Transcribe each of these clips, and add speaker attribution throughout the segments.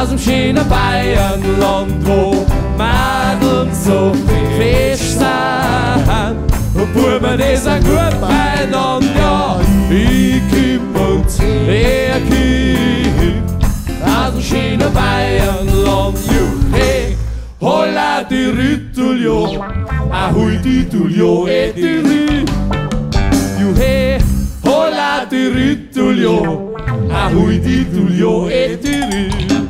Speaker 1: aus dem schönen Bayernland, wo Madeln so fest sind. Und Buben, die sind gut beieinander, ja. Ich komm und er kommt aus dem schönen Bayernland, hey. Holla die Rütteljo, ahoi die Tuljo, die Rü. Juhe, holla die Rütteljo, ahoi die Tuljo, die Rü.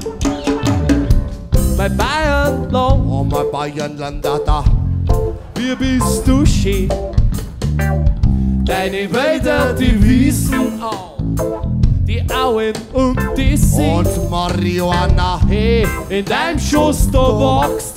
Speaker 1: Mein Bayernland,
Speaker 2: oh mein Bayernland, da.
Speaker 1: Wie bist du schön, deine Wälder, die Wiesen, die Auen und die See.
Speaker 2: Und Marihuana.
Speaker 1: Hey, in deinem Schoß, da wächst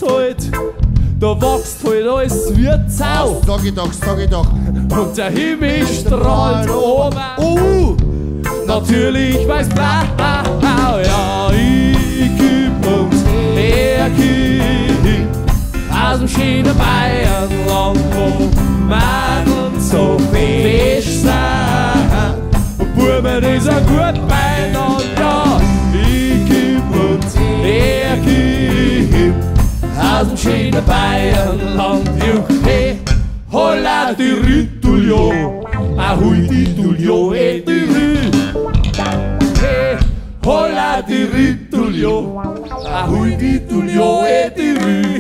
Speaker 1: halt alles wie Zau.
Speaker 2: Sag ich doch.
Speaker 1: Und der Himmel strahlt oben. Natürlich weiß blau, ja, ich komm und er kommt aus dem schönen Bayernland, wo Madeln so fest sind. Und Buben, die sind gut beieinander, ja, ich komm und er kommt aus dem schönen Bayernland, hey, holla die Rütteljo, ahoi die Tuljo, die Rü. Hey, holla die Rütteljo, ahoi die Tuljo, die Rü.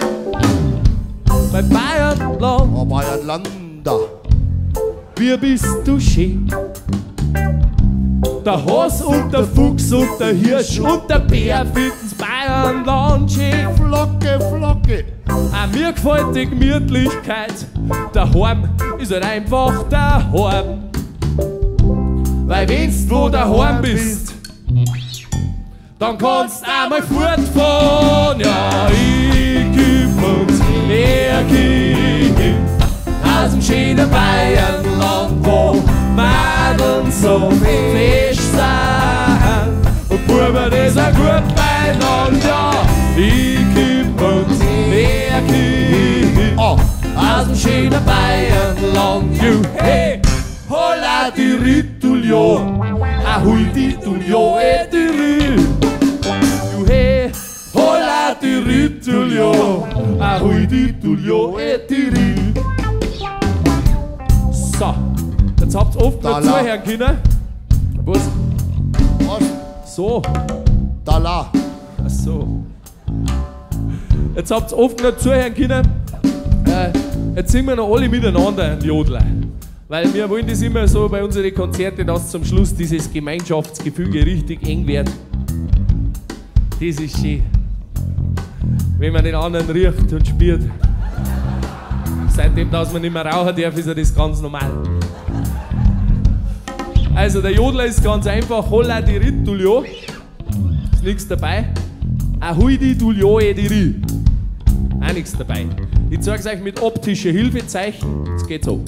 Speaker 1: Bei Bayernland,
Speaker 2: oh Bayernland, da.
Speaker 1: Wie bist du schön, der Hass und der Fuchs und der Hirsch und der Bär finden's Bayernland schön.
Speaker 2: Flocke.
Speaker 1: Mir gefällt die Gemütlichkeit, daheim ist halt einfach daheim. Weil wenn's wo daheim bist, dann kannst einmal fortfahren. Ja, ich komm und er kommt aus dem schönen Bayernland, wo Madeln so fest sind. Und Buben, die sind gut beieinander, ja. Ich komm und er kommt aus dem schönen Bayernland, hey. Holla die Rütteljo, ahoi die Tuljo, die Rü. Hey, holla die Rütteljo, ahoi die Tuljo, die Rü. So, jetzt habt ihr oft noch zuhören können. Was? So.
Speaker 2: Dala.
Speaker 1: Ach so. Jetzt habt ihr oft noch zuhören können. Jetzt singen wir noch alle miteinander ein Jodler. Weil wir wollen das immer so bei unseren Konzerten, dass zum Schluss dieses Gemeinschaftsgefüge richtig eng wird. Das ist schön. Wenn man den anderen riecht und spürt. Seitdem, dass man nicht mehr rauchen darf, ist ja das ganz normal. Also der Jodler ist ganz einfach. Holla die Rütteljo. Ist nichts dabei. Ahoi die Tuljo, die Rü. Auch nichts dabei. Ich zeige es euch mit optischen Hilfezeichen. Es geht so.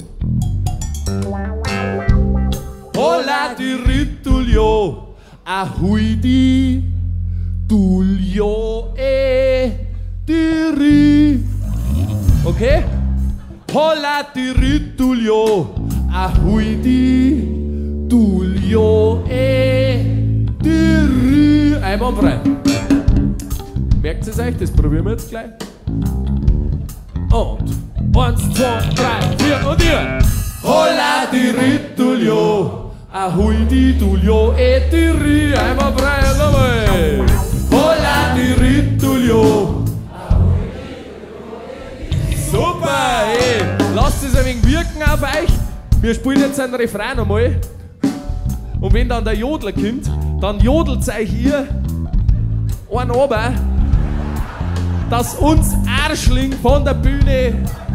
Speaker 1: Holla die Rütteljo, ahoi die Tuljo, die Rü. Okay? Holla die Rütteljo, ahoi die Tuljo, die Rü. Einwandfrei. Merkt es euch? Das probieren wir jetzt gleich. Und 1, 2, 3, 4 und ihr. Holla die Rütteljo, ahoi die Tuljo, die Rü. Einmal frei und nochmal. Holla die Rütteljo, ahoi die Tuljo. Super, ey. Lasst es ein wenig wirken auf euch. Wir spielen jetzt einen Refrain nochmal. Und wenn dann der Jodler kommt, dann jodelt euch ihr einen runter, dass uns Arschling von der Bühne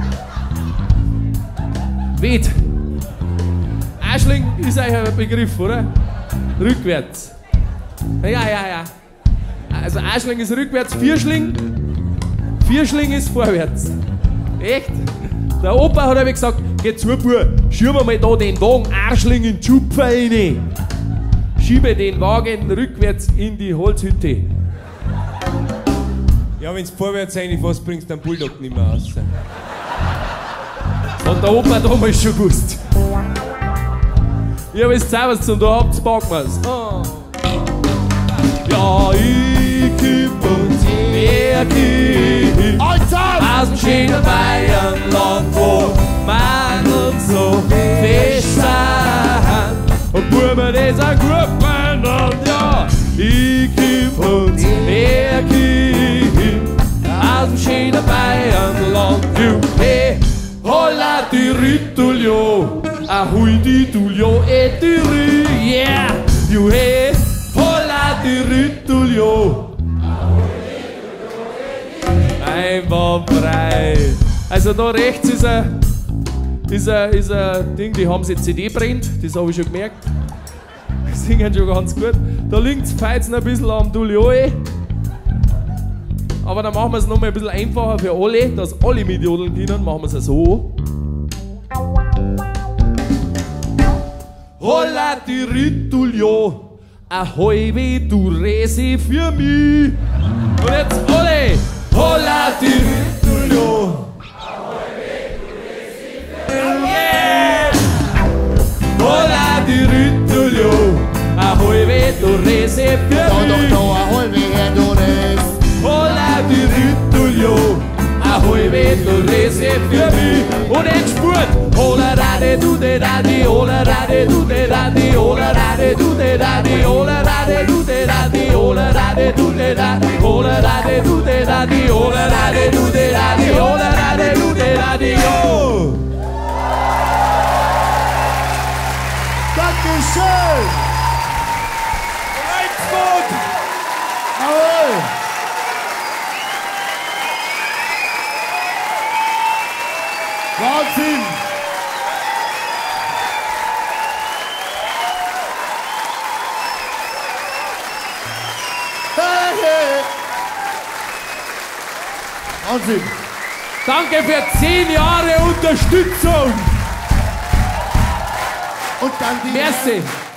Speaker 1: weht. Arschling ist euch ein Begriff, oder? Rückwärts. Ja. Also Arschling ist rückwärts, Vierschling ist vorwärts. Echt? Der Opa hat mir gesagt, geh zu, Bub, schieben wir mal da den Wagen Arschling in die Schupfe rein. Schiebe den Wagen rückwärts in die Holzhütte.
Speaker 3: Ja, wenn's vorwärts reinfährst, bringst du den Bulldog nicht mehr raus.
Speaker 1: Hat der Opa damals schon gewusst. Ich hab jetzt auch was zu tun, da habt's packen wir's. Ja, ich Bayernland, wo Mandeln so fest sind. Und Buben, die sind gut beieinander, ja. Ich komm und er kommt aus dem schönen Bayernland. Hey, holla die Ritulio, ahoi die Tulio et die Rü, yeah. Hey, holla die Ritulio. Einwandfrei. Also da rechts ist ein Ding, die haben sie CD brennt, das habe ich schon gemerkt. Die singen schon ganz gut. Da links pfeifen ein bisschen am Tulio. Aber dann machen wir es nochmal ein bisschen einfacher für alle, dass alle mitjodeln können. Machen wir es so. Holla die Ritulio, ahoi wie du Resi für mich. Und jetzt alle. Holla die Ritulio, ahoi wie du Resi für mich. Yeah. Holla die Ritulio, ahoi wie du Resi für mich.
Speaker 2: ahoi wie du Resi.
Speaker 1: Holla die Ritulio, ahoi wie du Resi für mich. Und jetzt spurt. Hola rade du de radi, hola rade du de radi, hola rade du de radi, hola rade du de radi, hola rade du de radi, hola rade du de radi, hola rade du de radi, hola rade du de radi, yo!
Speaker 2: Dankeschön!
Speaker 1: Reichsfurt!
Speaker 2: Jawohl! Wahnsinn! Wahnsinn!
Speaker 1: Danke für 10 Jahre Unterstützung!
Speaker 2: Und dann die
Speaker 1: Merci!